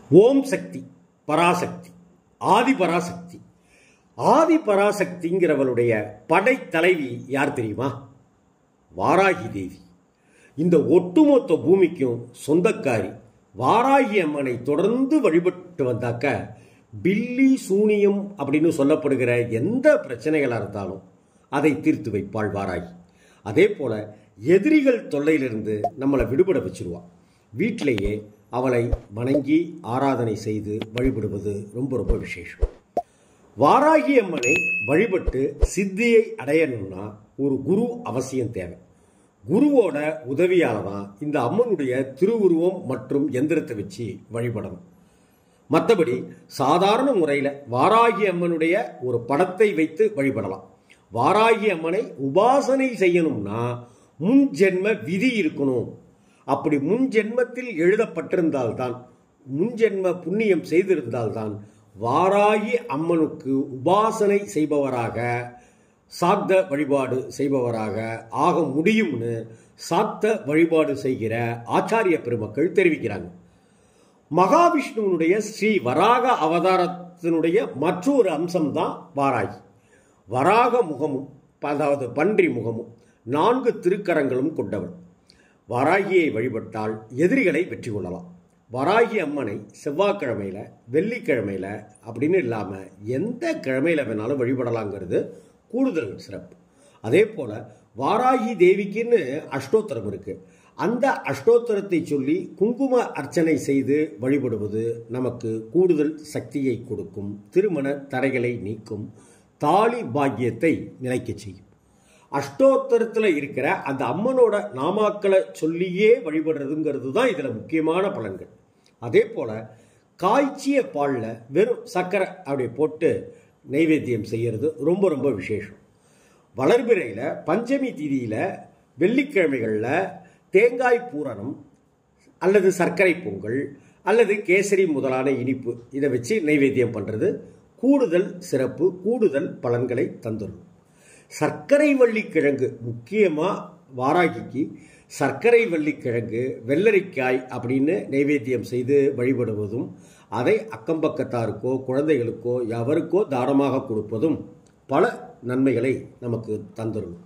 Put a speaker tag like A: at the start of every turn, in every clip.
A: ஓம் சக்தி, பராசக்தி, ஆதி பராசக்தி. ஆதி பராசக்திங்கிறவளுடைய படைத்தலைவி யார் தெரியுமா? வாராகி தேவி. இந்த ஒட்டுமொத்த பூமிக்கும் சொந்தக்காரி வாராகி அம்மனை தொடர்ந்து வழிபட்டு வந்தாக்க பில்லி சூனியம் அப்படின்னு சொல்லப்படுகிற எந்த பிரச்சனைகளாக இருந்தாலும் அதை தீர்த்து வைப்பாள் வாராகி. அதே போல எதிரிகள் தொல்லையிலிருந்து நம்மளை விடுபட வச்சிருவாள். வீட்டிலேயே அவளை வணங்கி ஆராதனை செய்து வழிபடுவது ரொம்ப ரொம்ப விசேஷம். வாராகி அம்மனை வழிபட்டு சித்தியை அடையணும்னா ஒரு குரு அவசியம் தேவை. குருவோட உதவியால் தான் இந்த அம்மனுடைய திருவுருவம் மற்றும் எந்திரத்தை வச்சு வழிபடணும். மற்றபடி சாதாரண முறையில் வாராகி அம்மனுடைய ஒரு படத்தை வைத்து வழிபடலாம். வாராகி அம்மனை உபாசனை செய்யணும்னா முன் ஜென்ம விதி இருக்கணும். அப்படி முன் ஜென்மத்தில் எழுதப்பட்டிருந்தால்தான், முன் ஜென்ம புண்ணியம் செய்திருந்தால்தான் வாராகி அம்மனுக்கு உபாசனை செய்பவராக, சாக்த வழிபாடு செய்பவராக ஆக முடியும்னு சாக்த வழிபாடு செய்கிற ஆச்சாரிய பெருமக்கள் தெரிவிக்கிறாங்க. மகாவிஷ்ணுவனுடைய ஸ்ரீ வராக அவதாரத்தினுடைய மற்றொரு அம்சம்தான் வாராகி. வராக முகமும், அதாவது பன்றி முகமும், 4 திருக்கரங்களும் கொண்டவள். வாராகியை வழிபட்டால் எதிரிகளை வெற்றி கொள்ளலாம். வாராகி அம்மனை செவ்வாய்க்கிழமையில், வெள்ளிக்கிழமையில் அப்படின்னு இல்லாமல் எந்த கிழமையில் வேணாலும் வழிபடலாங்கிறது கூடுதல் சிறப்பு. அதே போல் வாராகி தேவிக்குன்னு அஷ்டோத்திரம் இருக்குது. அந்த அஷ்டோத்திரத்தை சொல்லி குங்கும அர்ச்சனை செய்து வழிபடுவது நமக்கு கூடுதல் சக்தியை கொடுக்கும், திருமண தடைகளை நீக்கும், தாலி பாக்கியத்தை நிலைக்க செய்யும். அஷ்டோத்தரத்தில் இருக்கிற அந்த அம்மனோட நாமாக்களை சொல்லியே வழிபடுறதுங்கிறது தான் இதில் முக்கியமான பலன்கள். அதே போல் காய்ச்சிய பாலில் வெறும் சர்க்கரை அப்படி போட்டு நைவேத்தியம் செய்கிறது ரொம்ப ரொம்ப விசேஷம். வளர்பிறையில், பஞ்சமி திதியில், வெள்ளிக்கிழமைகளில் தேங்காய் பூரணம் அல்லது சர்க்கரை பொங்கல் அல்லது கேசரி முதலான இனிப்பு இதை வச்சு நைவேத்தியம் பண்ணுறது கூடுதல் சிறப்பு, கூடுதல் பலன்களை தந்துடும். சர்க்கரை வள்ளிக்கிழங்கு, முக்கியமாக வாராகிக்கு சர்க்கரை வள்ளிக்கிழங்கு, வெள்ளரிக்காய் அப்படின்னு நைவேத்தியம் செய்து வழிபடுவதும், அதை அக்கம்பக்கத்தாருக்கோ குழந்தைகளுக்கோ எவருக்கோ தானமாக கொடுப்பதும் பல நன்மைகளை நமக்கு தந்துடும்.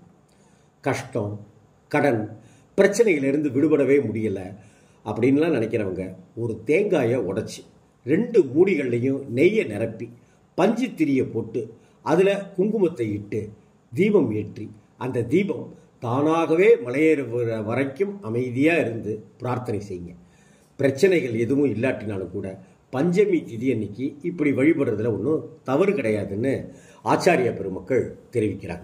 A: கஷ்டம், கடன் பிரச்சனைகளிலிருந்து விடுபடவே முடியலை அப்படின்லாம் நினைக்கிறவங்க ஒரு தேங்காயை உடைச்சி 2 மூடிகள்லையும் நெய்யை நிரப்பி பஞ்சு திரியை போட்டு அதில் குங்குமத்தை இட்டு தீபம் ஏற்றி அந்த தீபம் தானாகவே மலையேறுகிற வரைக்கும் அமைதியாக இருந்து பிரார்த்தனை செய்யுங்க. பிரச்சனைகள் எதுவும் இல்லாட்டினாலும் கூட பஞ்சமி திதி அன்னைக்கு இப்படி வழிபடுறதுல ஒன்றும் தவறு கிடையாதுன்னு ஆச்சாரிய பெருமக்கள் தெரிவிக்கிறாங்க.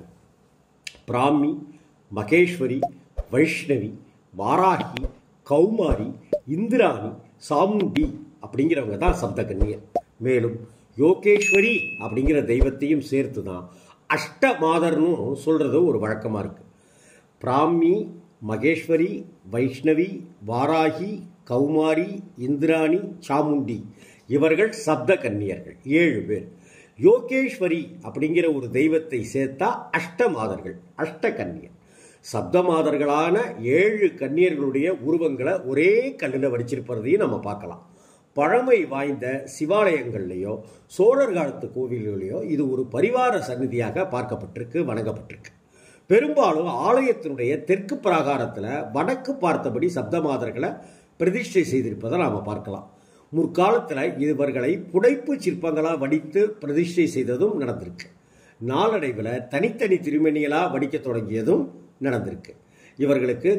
A: பிராமி, மகேஸ்வரி, வைஷ்ணவி, வாராகி, கௌமாரி, இந்திராணி, சாமுண்டி அப்படிங்கிறவங்க தான் சப்தகன்னியர். மேலும் யோகேஸ்வரி அப்படிங்கிற தெய்வத்தையும் சேர்த்து தான் அஷ்டமாதர்னு சொல்கிறது ஒரு வழக்கமாக இருக்குது. பிராமி, மகேஸ்வரி, வைஷ்ணவி, வாராகி, கௌமாரி, இந்திராணி, சாமுண்டி இவர்கள் சப்த கன்னியர்கள், 7 பேர். யோகேஸ்வரி அப்படிங்கிற ஒரு தெய்வத்தை சேர்த்தா அஷ்டமாதர்கள், அஷ்டகன்னியர். சப்தமாதர்களான 7 கன்னியர்களுடைய உருவங்களை ஒரே கல்லில் வடிச்சிருப்பதையும் நம்ம பார்க்கலாம். பழமை வாய்ந்த சிவாலயங்கள்லையோ சோழர் காலத்து கோவில்களையோ இது ஒரு பரிவார சந்நிதியாக பார்க்கப்பட்டிருக்கு, வணங்கப்பட்டிருக்கு. பெரும்பாலும் ஆலயத்தினுடைய தெற்கு பிராகாரத்தில் வடக்கு பார்த்தபடி சப்தமாதர்களை பிரதிஷ்டை செய்திருப்பதை நாம் பார்க்கலாம். முற்காலத்தில் இவர்களை புடைப்பு சிற்பங்களாக வடித்து பிரதிஷ்டை செய்ததும் நடந்திருக்கு. நாளடைவில் தனித்தனி திருமணிகளாக வடிக்க தொடங்கியதும் நடந்திருக்கு. இவர்களுக்கு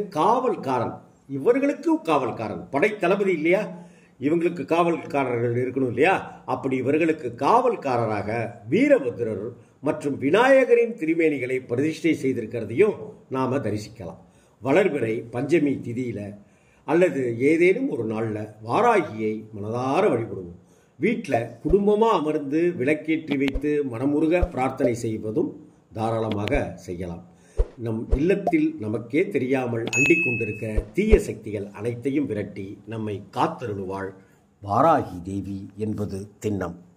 A: காவல்காரன் படை தளபதி இல்லையா, இவங்களுக்கு காவல்காரர்கள் இருக்கணும் இல்லையா, அப்படி இவர்களுக்கு காவல்காரராக வீரபத்ரர் மற்றும் விநாயகரின் திருமேனிகளை பிரதிஷ்டை செய்திருக்கிறதையும் நாம் தரிசிக்கலாம். வளர்பிறை பஞ்சமி திதியில் அல்லது ஏதேனும் ஒரு நாளில் வாராகியை மனதார வழிபடுவோம். வீட்டில் குடும்பமாக அமர்ந்து விளக்கேற்றி வைத்து மனமுருக பிரார்த்தனை செய்வதும் தாராளமாக செய்யலாம். நம் இல்லத்தில் நமக்கே தெரியாமல் அண்டிக் கொண்டிருக்கிற தீய சக்திகள் அனைத்தையும் விரட்டி நம்மை காத்தருளுவாள் வாராகி தேவி என்பது திண்ணம்.